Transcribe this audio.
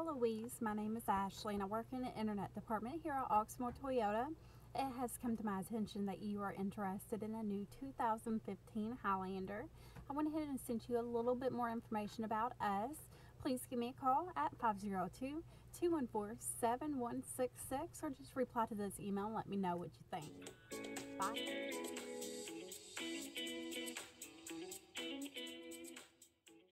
Louise. My name is Ashley and I work in the internet department here at Oxmoor Toyota. It has come to my attention that you are interested in a new 2015 Highlander. I went ahead and sent you a little bit more information about us. Please give me a call at 502-214-7166 or just reply to this email and let me know what you think. Bye.